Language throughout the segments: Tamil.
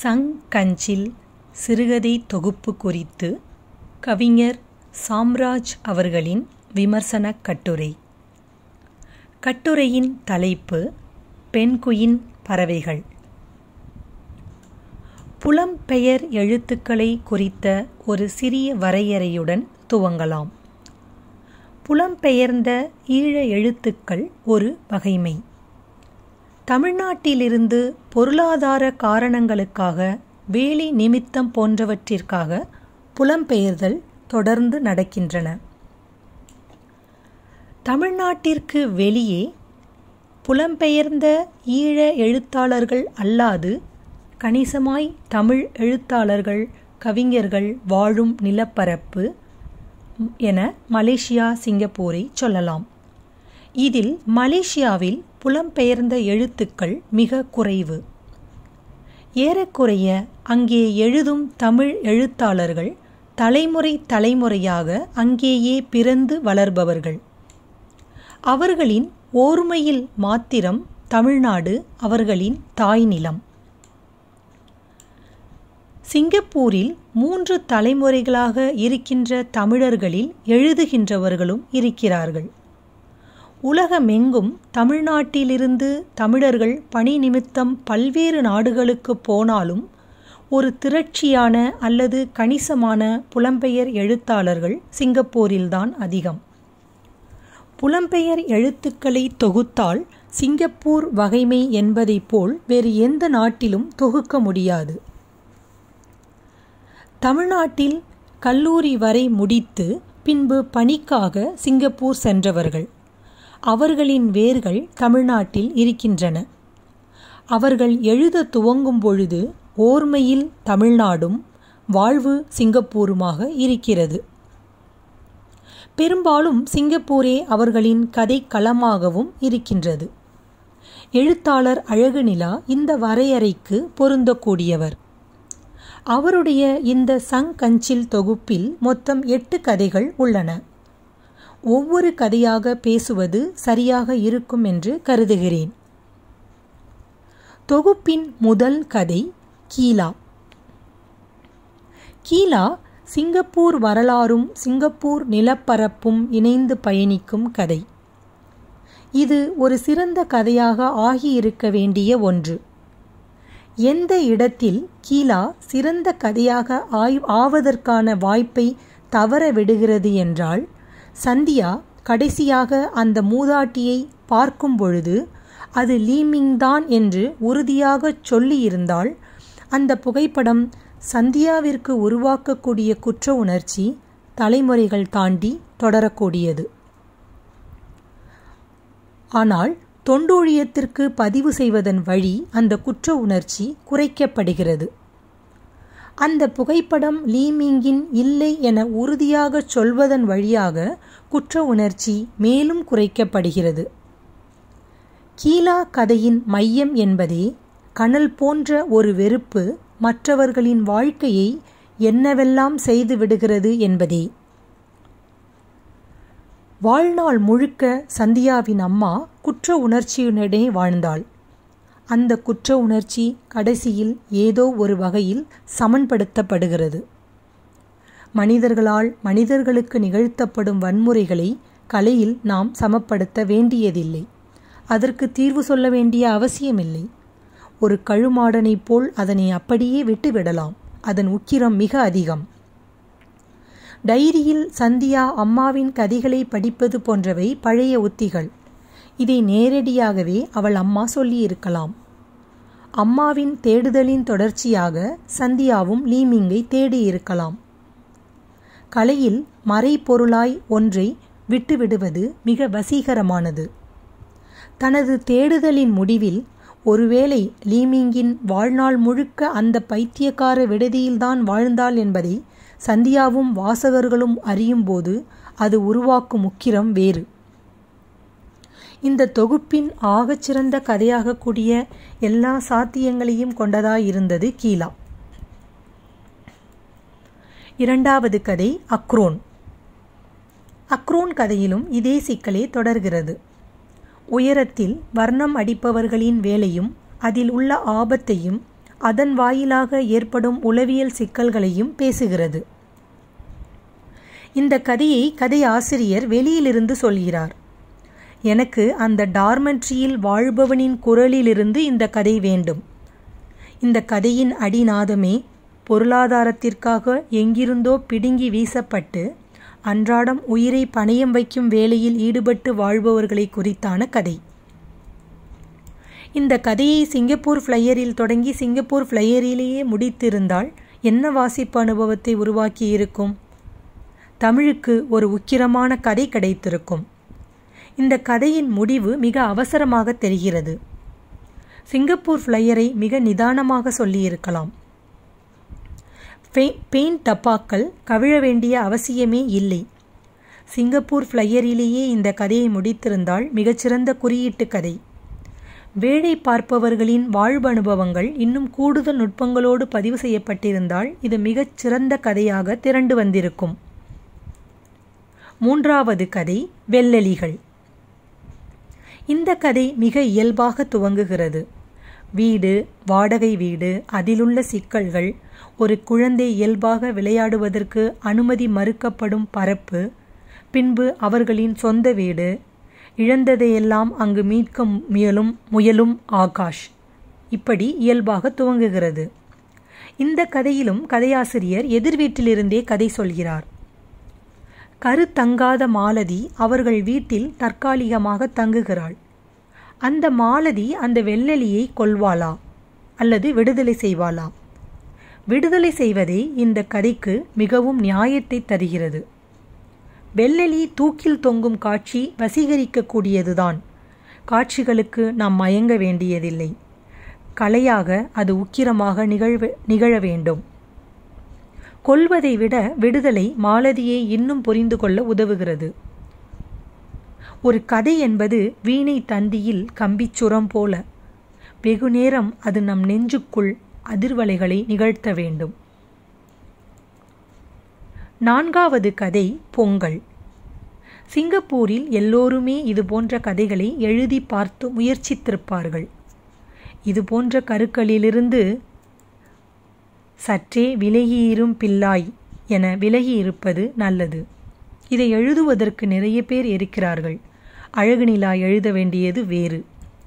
சங்கஞ்சில் சிறுகதை தொகுப்பு குறித்து கவிஞர் சாம்ராஜ் அவர்களின் விமர்சனக் கட்டுரை. கட்டுரையின் தலைப்பு பெண்குயின் பறவைகள். புலம்பெயர் எழுத்துக்களை குறித்த ஒரு சிறிய வரையறையுடன் துவங்கலாம். புலம்பெயர்ந்த ஈழ எழுத்துக்கள் ஒரு வகைமை. தமிழ்நாட்டிலிருந்து பொருளாதார காரணங்களுக்காக, வேலை நிமித்தம் போன்றவற்றிற்காக புலம்பெயர்தல் தொடர்ந்து நடக்கின்றன. தமிழ்நாட்டிற்கு வெளியே புலம்பெயர்ந்த ஈழ எழுத்தாளர்கள் அல்லாது கணிசமாய் தமிழ் எழுத்தாளர்கள், கவிஞர்கள் வாழும் நிலப்பரப்பு என மலேசியா, சிங்கப்பூரை சொல்லலாம். இதில் மலேசியாவில் புலம்பெயர்ந்த எழுத்துக்கள் மிக குறைவு. ஏறக்குறைய அங்கே எழுதும் தமிழ் எழுத்தாளர்கள் தலைமுறையாக அங்கேயே பிறந்து வளர்பவர்கள். அவர்களின் ஓர்மையில் மாத்திரம் தமிழ்நாடு அவர்களின் தாய் நிலம். சிங்கப்பூரில் 3 தலைமுறைகளாக இருக்கின்ற தமிழர்களில் எழுதுகின்றவர்களும் இருக்கிறார்கள். உலகமெங்கும் தமிழ்நாட்டிலிருந்து தமிழர்கள் பணி நிமித்தம் பல்வேறு நாடுகளுக்கு போனாலும் ஒரு திரட்சியான அல்லது கணிசமான புலம்பெயர் எழுத்தாளர்கள் சிங்கப்பூரில்தான் அதிகம். புலம்பெயர் எழுத்துக்களை தொகுத்தால் சிங்கப்பூர் வகைமை என்பதைப் போல் வேறு எந்த நாட்டிலும் தொகுக்க முடியாது. தமிழ்நாட்டில் கல்லூரி வரை முடித்து பின்பு பணிக்காக சிங்கப்பூர் சென்றவர்கள். அவர்களின் வேர்கள் தமிழ்நாட்டில் இருக்கின்றன. அவர்கள் எழுத துவங்கும் பொழுது ஓர்மையில் தமிழ்நாடும் வாழ்வு சிங்கப்பூருமாக இருக்கிறது. பெரும்பாலும் சிங்கப்பூரே அவர்களின் கதை களமாகவும் இருக்கின்றது. எழுத்தாளர் அழகுநிலா இந்த வரையறைக்கு பொருந்தக்கூடியவர். அவருடைய இந்த சங்கஞ்சில் தொகுப்பில் மொத்தம் 8 கதைகள் உள்ளன. ஒவ்வொரு கதையாக பேசுவது சரியாக இருக்கும் என்று கருதுகிறேன். தொகுப்பின் முதல் கதை கீலா. கீலா சிங்கப்பூர் வரலாறும் சிங்கப்பூர் நிலப்பரப்பும் இணைந்து பயணிக்கும் கதை. இது ஒரு சிறந்த கதையாக ஆகியிருக்க வேண்டிய ஒன்று. எந்த இடத்தில் கீலா சிறந்த கதையாக ஆவதற்கான வாய்ப்பை தவற விடுகிறது என்றால், சந்தியா கடைசியாக அந்த மூதாட்டியை பார்க்கும் பொழுது அது லீமிங் தான் என்று உறுதியாக சொல்லியிருந்தால், அந்த புகைப்படம் சந்தியாவிற்கு உருவாக்கக்கூடிய குற்ற உணர்ச்சி தலைமுறைகள் தாண்டி தொடரக்கூடியது. ஆனால் தொண்டூழியத்திற்கு பதிவு செய்வதன் வழி அந்த குற்ற உணர்ச்சி குறைக்கப்படுகிறது. அந்த புகைப்படம் லீமிங்கின் இல்லை என உறுதியாக சொல்வதன் வழியாக குற்ற உணர்ச்சி மேலும் குறைக்கப்படுகிறது. கீலா கதையின் மையம் என்பதே கனல் போன்ற ஒரு வெறுப்பு மற்றவர்களின் வாழ்க்கையை என்னவெல்லாம் செய்து விடுகிறது என்பதே. வாழ்நாள் முழுக்க சந்தியாவின் அம்மா குற்ற உணர்ச்சியுடனே வாழ்ந்தாள். அந்த குற்ற உணர்ச்சி கடைசியில் ஏதோ ஒரு வகையில் சமன்படுத்தப்படுகிறது. மனிதர்களால் மனிதர்களுக்கு நிகழ்த்தப்படும் வன்முறைகளை கலையில் நாம் சமப்படுத்த வேண்டியதில்லை. அதற்கு தீர்வு சொல்ல வேண்டிய அவசியமில்லை. ஒரு கழுமாடனைப் போல் அதனை அப்படியே விட்டுவிடலாம். அதன் உக்கிரம் மிக அதிகம். டைரியில் சந்தியா அம்மாவின் கதைகளை படிப்பது போன்றவை பழைய உத்திகள். இதை நேரடியாகவே அவள் அம்மா சொல்லியிருக்கலாம். அம்மாவின் தேடுதலின் தொடர்ச்சியாக சந்தியாவும் லீமிங்கை தேடியிருக்கலாம். கலையில் மறைபொருளாய் ஒன்றை விட்டுவிடுவது மிக வசீகரமானது. தனது தேடுதலின் முடிவில் ஒருவேளை லீமிங்கின் வாழ்நாள் முழுக்க அந்த பைத்தியக்கார விடுதியில்தான் வாழ்ந்தாள் என்பதை சந்தியாவும் வாசகர்களும் அறியும்போது அது உருவாக்கும் உக்கிரம் வேறு. இந்த தொகுப்பின் ஆகச்சிறந்த கதையாகக்கூடிய எல்லா சாத்தியங்களையும் கொண்டதாயிருந்தது கீலா. இரண்டாவது கதை அக்ரோன். அக்ரோன் கதையிலும் இதே சிக்கலே தொடர்கிறது. உயரத்தில் வர்ணம் அடிப்பவர்களின் வேலையும் அதில் உள்ள ஆபத்தையும் அதன் வாயிலாக ஏற்படும் உளவியல் சிக்கல்களையும் பேசுகிறது. இந்த கதையை கதை ஆசிரியர் வெளியிலிருந்து சொல்கிறார். எனக்கு அந்த டார்மெட்ரியில் வாழ்பவனின் குரலிலிருந்து இந்த கதை வேண்டும். இந்த கதையின் அடிநாதமே பொருளாதாரத்திற்காக எங்கிருந்தோ பிடுங்கி வீசப்பட்டு அன்றாடம் உயிரை பணயம் வைக்கும் வேலையில் ஈடுபட்டு வாழ்பவர்களை குறித்தான கதை. இந்த கதையை சிங்கப்பூர் ஃப்ளையரில் தொடங்கி சிங்கப்பூர் ஃப்ளையரிலேயே முடித்திருந்தால் என்ன வாசிப்பு அனுபவத்தை உருவாக்கியிருக்கும்? தமிழுக்கு ஒரு உக்கிரமான கதை கிடைத்திருக்கும். இந்த கதையின் முடிவு மிக அவசரமாக தெரிகிறது. சிங்கப்பூர் ஃப்ளையரை மிக நிதானமாக சொல்லியிருக்கலாம். பெயிண்ட் டப்பாக்கள் கவிழ வேண்டிய அவசியமே இல்லை. சிங்கப்பூர் ஃப்ளையரிலேயே இந்த கதையை முடித்திருந்தால் மிகச்சிறந்த குறியீட்டு கதை. வேலை பார்ப்பவர்களின் வாழ்வு அனுபவங்கள் இன்னும் கூடுதல் நுட்பங்களோடு பதிவு செய்யப்பட்டிருந்தால் இது மிகச் சிறந்த கதையாக திரண்டு வந்திருக்கும். மூன்றாவது கதை வெள்ளெலிகள். இந்த கதை மிக இயல்பாக துவங்குகிறது. வீடு, வாடகை வீடு, அதிலுள்ள சிக்கல்கள், ஒரு குழந்தை இயல்பாக விளையாடுவதற்கு அனுமதி மறுக்கப்படும் பரப்பு, பின்பு அவர்களின் சொந்த வீடு, இழந்ததையெல்லாம் அங்கு மீட்க முயலும் ஆகாஷ். இப்படி இயல்பாக துவங்குகிறது. இந்த கதையிலும் கதையாசிரியர் எதிர் வீட்டிலிருந்தே கதை சொல்கிறார். கருத்தங்காத மாலதி அவர்கள் வீட்டில் தற்காலிகமாக தங்குகிறாள். அந்த மாலதி அந்த வெள்ளெலியை கொல்வாளா அல்லது விடுதலை செய்வாளா? விடுதலை செய்வதே இந்த கதைக்கு மிகவும் நியாயத்தை தருகிறது. வெள்ளெலி தூக்கில் தொங்கும் காட்சி வசீகரிக்கக்கூடியதுதான். காட்சிகளுக்கு நாம் மயங்க வேண்டியதில்லை. கலையாக அது உக்கிரமாக நிகழ வேண்டும். கொல்வதை விட விடுதலை மாலதியை இன்னும் புரிந்து கொள்ள உதவுகிறது. ஒரு கதை என்பது வீணை தந்தியில் கம்பிச்சுரம் போல. வெகுநேரம் அது நம் நெஞ்சுக்குள் அதிர்வலைகளை நிகழ்த்த வேண்டும். நான்காவது கதை பொங்கல். சிங்கப்பூரில் எல்லோருமே இதுபோன்ற கதைகளை எழுதி பார்த்து முயற்சித்திருப்பார்கள். இதுபோன்ற கருக்களிலிருந்து சற்றே விலகியிரும் பிள்ளாய் என விலகியிருப்பது நல்லது. இதை எழுதுவதற்கு நிறைய பேர் இருக்கிறார்கள். அழகு நிலா எழுத வேண்டியது வேறு.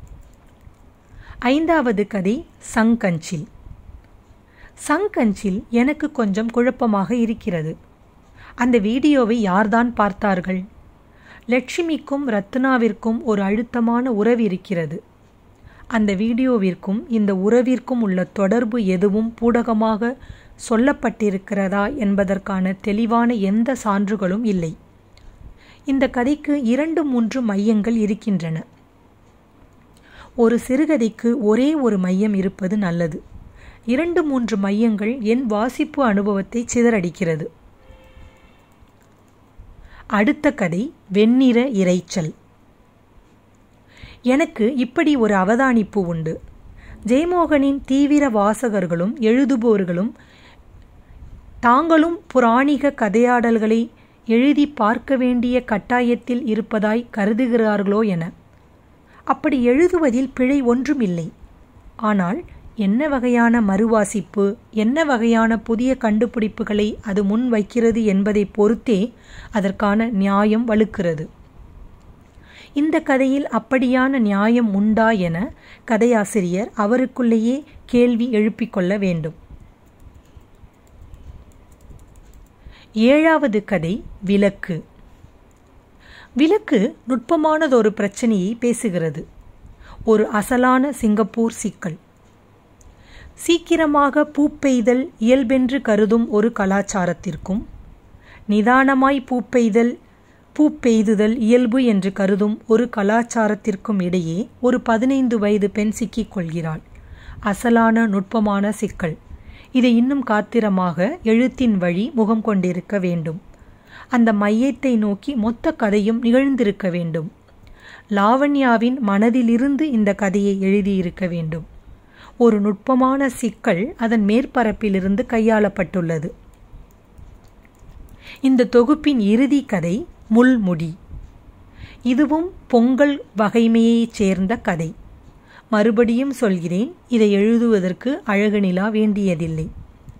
ஐந்தாவது கதை சங்கஞ்சில். சங்கஞ்சில் எனக்கு கொஞ்சம் குழப்பமாக இருக்கிறது. அந்த வீடியோவை யார்தான் பார்த்தார்கள்? லட்சுமிக்கும் ரத்னாவிற்கும் ஒரு அழுத்தமான உறவு இருக்கிறது. அந்த வீடியோவிற்கும் இந்த உறவிற்கும் உள்ள தொடர்பு எதுவும் பூடகமாக சொல்லப்பட்டிருக்கிறதா என்பதற்கான தெளிவான எந்த சான்றுகளும் இல்லை. இந்த கதைக்கு 2-3 மையங்கள் இருக்கின்றன. ஒரு சிறுகதைக்கு ஒரே ஒரு மையம் இருப்பது நல்லது. 2-3 மையங்கள் என் வாசிப்பு அனுபவத்தை சிதறடிக்கிறது. அடுத்த கதை வெண்ணிற இரைச்சல். எனக்கு இப்படி ஒரு அவதானிப்பு உண்டு. ஜெயமோகனின் தீவிர வாசகர்களும் எழுதுபவர்களும் தாங்களும் புராணிக கதையாடல்களை எழுதி பார்க்க வேண்டிய கட்டாயத்தில் இருப்பதாய் கருதுகிறார்களோ என. அப்படி எழுதுவதில் பிழை ஒன்றுமில்லை. ஆனால் என்ன வகையான மறுவாசிப்பு, என்ன வகையான புதிய கண்டுபிடிப்புகளை அது முன் வைக்கிறது என்பதை பொறுத்தே அதற்கான நியாயம் வலுக்கிறது. இந்த கதையில் அப்படியான நியாயம் உண்டா என கதையாசிரியர் அவருக்குள்ளேயே கேள்வி எழுப்பிக்கொள்ள வேண்டும். 7வது கதை விளக்கு. விளக்கு நுட்பமானதொரு பிரச்சனையை பேசுகிறது. ஒரு அசலான சிங்கப்பூர் சிக்கல். சீக்கிரமாக பூப்பெய்தல் இயல்பென்று கருதும் ஒரு கலாச்சாரத்திற்கும் நிதானமாய் பூப்பெய்துதல் இயல்பு என்று கருதும் ஒரு கலாச்சாரத்திற்கும் இடையே ஒரு 15 வயது பெண் சிக்கிக் கொள்கிறாள். அசலான நுட்பமான சிக்கல். இதை இன்னும் காத்திரமாக எழுத்தின் வழி முகம் கொண்டிருக்க வேண்டும். அந்த மையத்தை நோக்கி மொத்த கதையும் நிகழ்ந்திருக்க வேண்டும். லாவண்யாவின் மனதிலிருந்து இந்த கதையை எழுதியிருக்க வேண்டும். ஒரு நுட்பமான சிக்கல் அதன் மேற்பரப்பிலிருந்து கையாளப்பட்டுள்ளது. இந்த தொகுப்பின் இறுதி கதை முள்முடி. இதுவும் பொங்கல் வகைமையைச் சேர்ந்த கதை. மறுபடியும் சொல்கிறேன், இதை எழுதுவதற்கு அழகு நிலா வேண்டியதில்லை.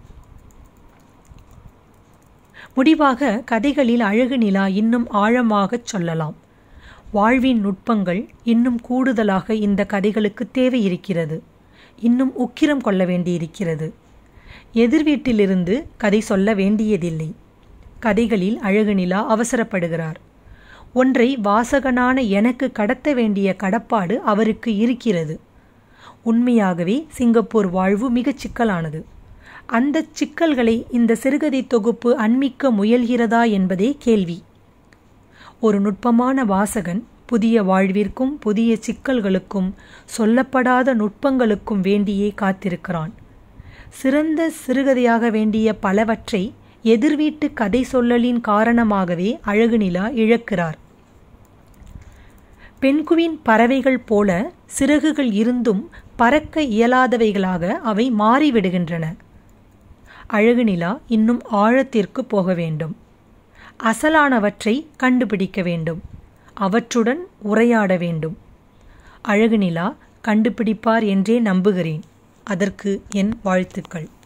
முடிவாக கதைகளில் அழகு நிலா இன்னும் ஆழமாகச் சொல்லலாம். வாழ்வின் நுட்பங்கள் இன்னும் கூடுதலாக இந்த கதைகளுக்கு தேவையிருக்கிறது. இன்னும் உக்கிரம் கொள்ள வேண்டியிருக்கிறது. எதிர்வீட்டிலிருந்து கதை சொல்ல வேண்டியதில்லை. கதைகளில் அழகு நிலா அவசரப்படுகிறார். ஒன்றை வாசகனான எனக்கு கடத்த வேண்டிய கடப்பாடு அவருக்கு இருக்கிறது. உண்மையாகவே சிங்கப்பூர் வாழ்வு மிகச் சிக்கலானது. அந்த சிக்கல்களை இந்த சிறுகதை தொகுப்பு அண்மிக்க முயல்கிறதா என்பதே கேள்வி. ஒரு நுட்பமான வாசகன் புதிய வாழ்விற்கும் புதிய சிக்கல்களுக்கும் சொல்லப்படாத நுட்பங்களுக்கும் வேண்டியே காத்திருக்கிறான். சிறந்த சிறுகதையாக வேண்டிய பலவற்றை எதிர்வீட்டு கதை சொல்லலின் காரணமாகவே அழகு நிலா இழக்கிறார். பெண்குவின் பறவைகள் போல சிறகுகள் இருந்தும் பறக்க இயலாதவைகளாக அவை மாறிவிடுகின்றன. அழகு நிலா இன்னும் ஆழத்திற்கு போக வேண்டும். அசலானவற்றை கண்டுபிடிக்க வேண்டும். அவற்றுடன் உரையாட வேண்டும். அழகு நிலா கண்டுபிடிப்பார் என்றே நம்புகிறேன். அதற்கு என் வாழ்த்துக்கள்.